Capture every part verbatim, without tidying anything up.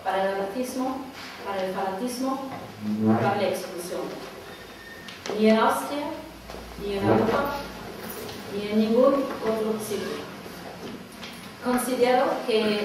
para el racismo, para el fanatismo, para la exclusión. Ni en Austria, ni en Europa, ni en ningún otro sitio. Considero que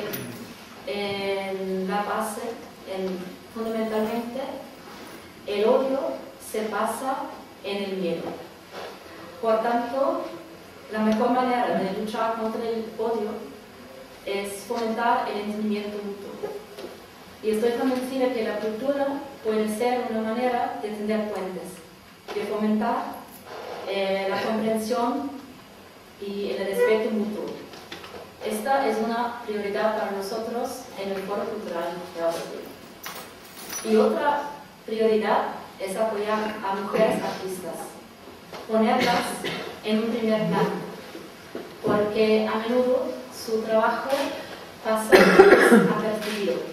en la base, en, fundamentalmente, el odio se basa en el miedo. Por tanto, la mejor manera de luchar contra el odio es fomentar el entendimiento mutuo. Y estoy convencida que la cultura puede ser una manera de tender puentes, de fomentar eh, la comprensión y el respeto mutuo. Esta es una prioridad para nosotros en el Foro Cultural de Austria. Y otra prioridad es apoyar a mujeres artistas, ponerlas en un primer plano, porque a menudo su trabajo pasa desapercibido.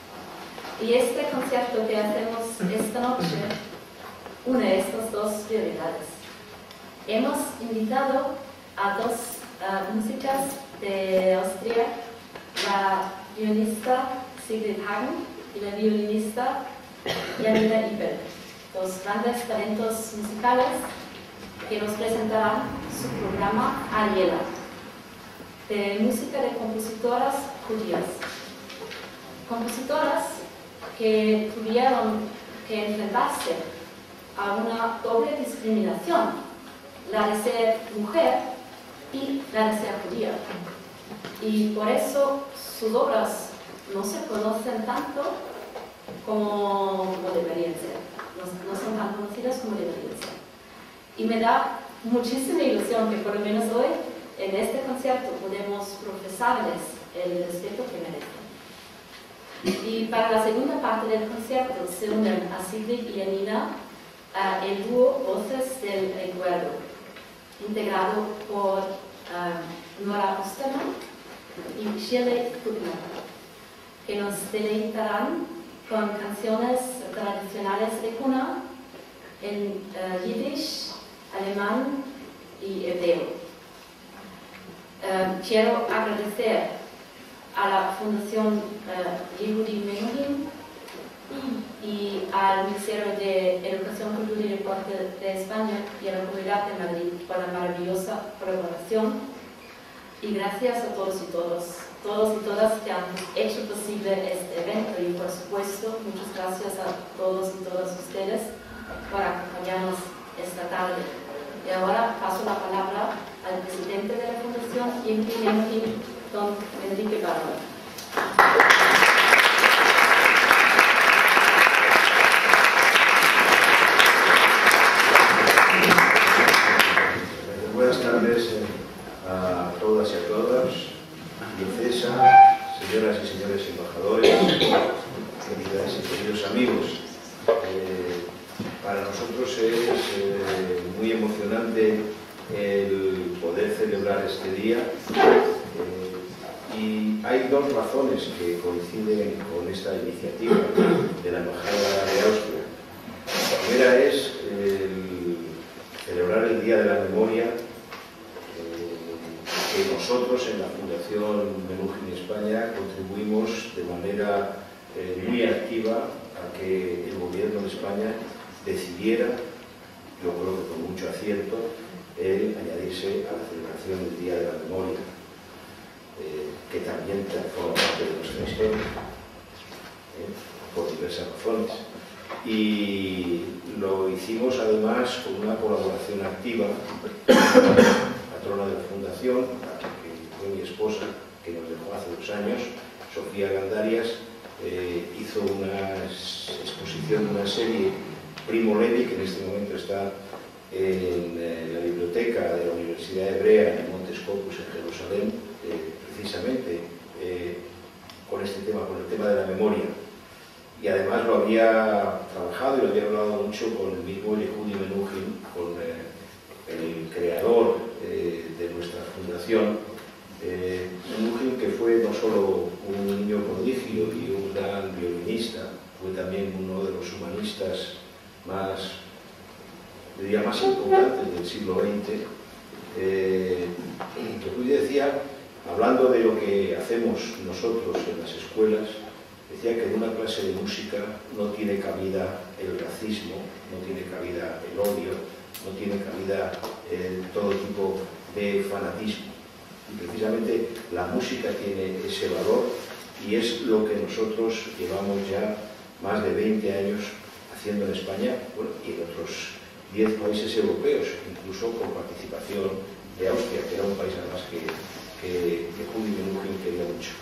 Y este concierto que hacemos esta noche une estas dos prioridades. Hemos invitado a dos uh, músicas de Austria, la violinista Sigrid Hagen y la violinista Janina Ibel, dos grandes talentos musicales que nos presentarán su programa Ariela, de música de compositoras judías. Compositoras que tuvieron que enfrentarse a una doble discriminación, la de ser mujer y la de ser judía. Y por eso sus obras no se conocen tanto como, como deberían ser, no, no son tan conocidas como deberían ser. Y me da muchísima ilusión que por lo menos hoy, en este concierto, podemos profesarles el respeto que merecen. Y para la segunda parte del concierto se unen a Sigrid y Janina uh, el dúo Voces del Recuerdo, integrado por uh, Nora Osterman y Shirley Putnam, que nos deleitarán con canciones tradicionales de cuna en uh, yiddish, alemán y hebreo. Uh, quiero agradecer a la Fundación uh, Yehudi Menuhin y al Ministerio de Educación, Cultura y Deporte de España y a la Comunidad de Madrid por la maravillosa colaboración. Y gracias a todos y todos, todos y todas que han hecho posible este evento y por supuesto muchas gracias a todos y todas ustedes por acompañarnos esta tarde. Y ahora paso la palabra al presidente de la Fundación Yehudi Menuhin, don Enrique Bárbara. Buenas tardes a todas y a todos, princesa, señoras y señores embajadores, queridas y queridos amigos. Eh, para nosotros es eh, muy emocionante el poder celebrar este día. Y hay dos razones que coinciden con esta iniciativa de la Embajada de Austria. La primera es el celebrar el Día de la Memoria, eh, que nosotros en la Fundación Menuhin España contribuimos de manera eh, muy activa a que el gobierno de España decidiera, yo creo que con mucho acierto, el añadirse a la celebración del Día de la Memoria. Eh, que también forma parte de nuestra historia, eh, por diversas razones. Y lo hicimos además con una colaboración activa con la patrona de la Fundación, que fue mi esposa, que nos dejó hace dos años, Sofía Gandarias, eh, hizo una exposición de una serie, Primo Levi, que en este momento está en eh, la biblioteca de la Universidad Hebrea en Monte Scopus en Jerusalén, eh, precisamente eh, con este tema, con el tema de la memoria. Y además lo había trabajado y lo había hablado mucho con el mismo Yehudi Menuhin, con eh, el creador eh, de nuestra fundación, eh, Menuhin, que fue no solo un niño prodigio y un gran violinista, fue también uno de los humanistas más, diría, más importantes del siglo veinte. Eh, Yehudi decía, hablando de lo que hacemos nosotros en las escuelas, decía que en una clase de música no tiene cabida el racismo, no tiene cabida el odio, no tiene cabida eh, todo tipo de fanatismo. Y precisamente la música tiene ese valor y es lo que nosotros llevamos ya más de veinte años haciendo en España, bueno, y en otros diez países europeos, incluso con participación de Austria, que era un país además que, que, que Judy Menuhin quería mucho.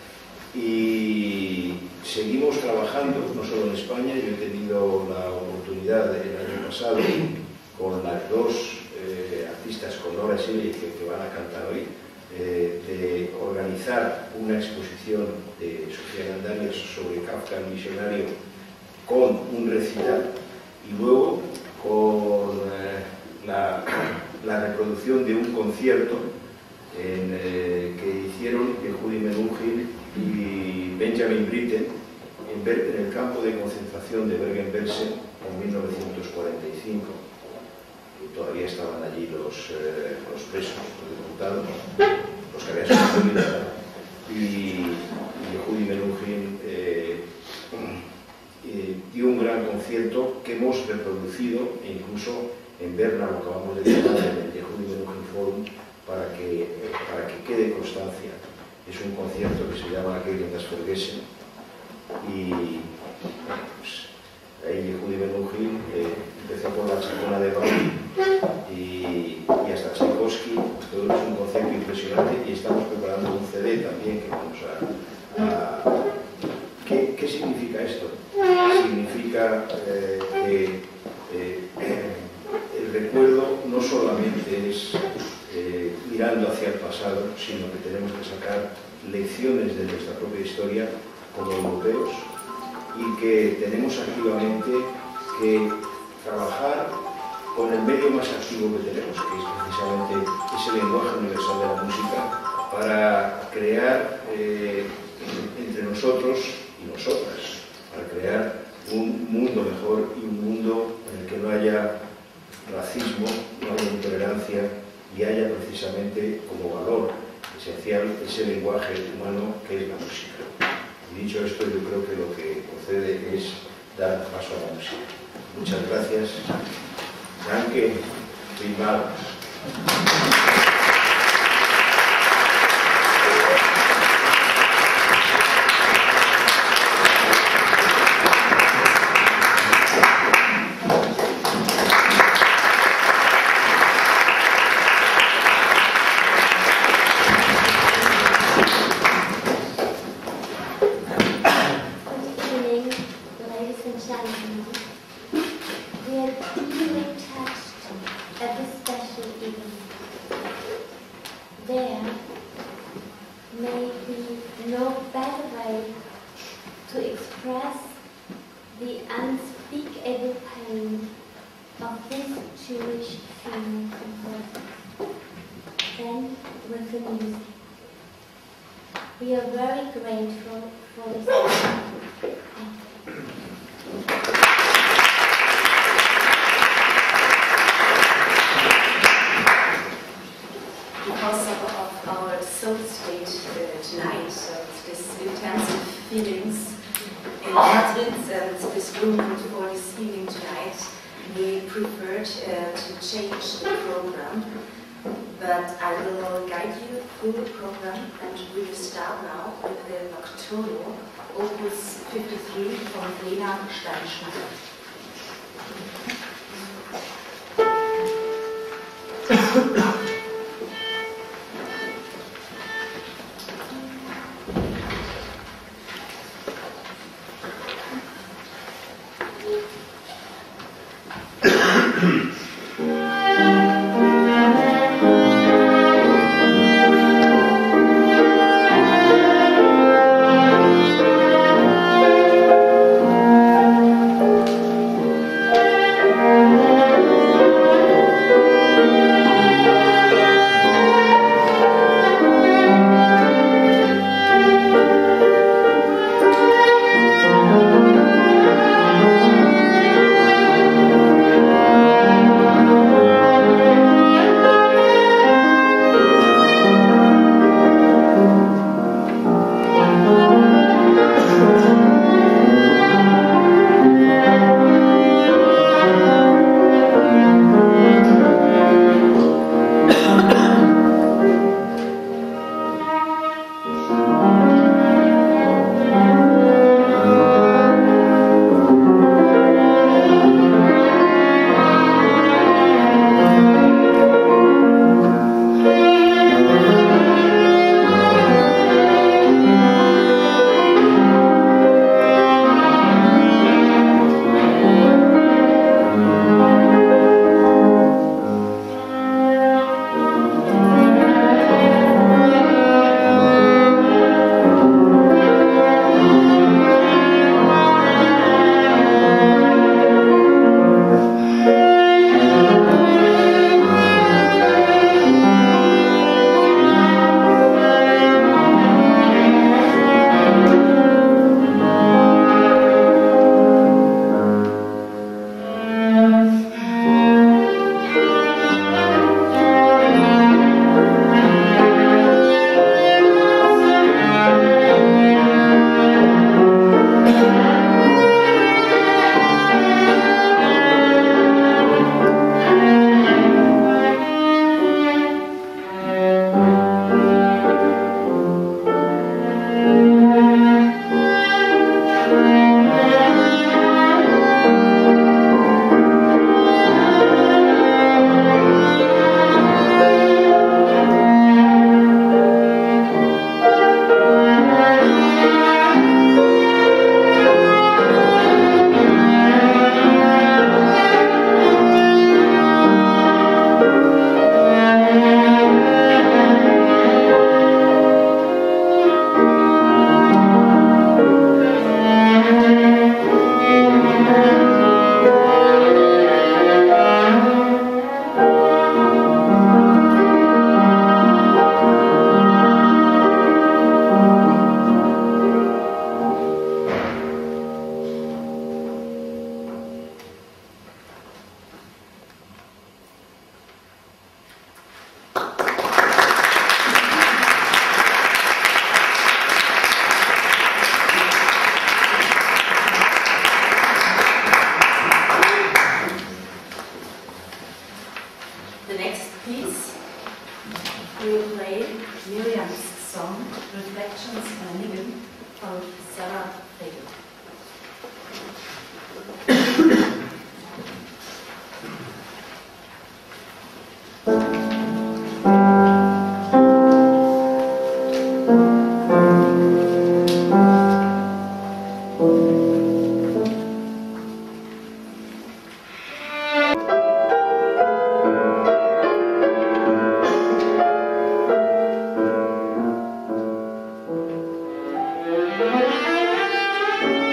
Y seguimos trabajando, no solo en España. Yo he tenido la oportunidad el año pasado con las dos eh, artistas, con Nora Shelley, que, que van a cantar hoy, eh, de organizar una exposición de Sofía Gandarias sobre Kafka el visionario con un recital, y luego con eh, la, la reproducción de un concierto en, eh, que hicieron de Judy Menuhin y Benjamin Britten en, Ber en el campo de concentración de Bergen-Belsen en mil novecientos cuarenta y cinco. Y todavía estaban allí los, eh, los presos, los diputados, los que habían sido libertad. Y, y Judy Menuhin eh, eh, dio un gran concierto que hemos reproducido, e incluso en Berna lo acabamos de llamar en el de Judy Menuhin Forum, para que, eh, para que quede constancia. Es un concierto que se llama Gegen das Vergessen, y bueno, pues, ahí Judy Menuhin eh, empezó por la Chacona de Bach y, y hasta Tchaikovsky. Todo es un concierto impresionante, y estamos preparando un C D también que vamos a... a ¿qué, ¿Qué significa esto? Significa eh, que eh, el recuerdo no solamente es eh, mirando hacia el pasado, sino que tenemos que sacar lecciones de nuestra propia historia como europeos, y que tenemos activamente que trabajar con el medio más activo que tenemos, que es precisamente ese lenguaje universal de la música, para crear eh, entre nosotros y nosotras, para crear un mundo mejor y un mundo en el que no haya racismo, no haya intolerancia, y haya precisamente como valor esencial ese lenguaje humano que es la música. Y dicho esto, yo creo que lo que procede es dar paso a la música. Muchas gracias. Danke, vielmals. We are very grateful for this honor. Because of, of our soul state uh, tonight, so this intensive feelings in Madrid and this movement for this evening tonight, we preferred uh, to change the program. But I will guide you through the program, and we will start now with the Nocturno, Opus fifty-three from Lena Steinschneider. Thank you. we will play Miriam's song, Reflections on a Niggun, from Sarah Fagan. Thank you.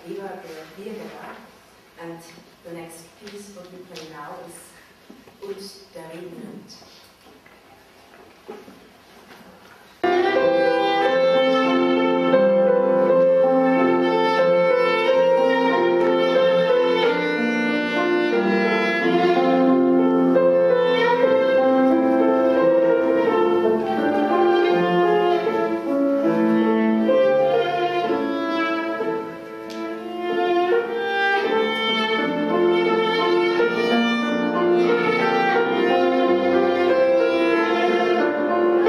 Eva Biergeber, and the next piece what we play now is Ut der Regen nimmt. Thank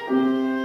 Gracias.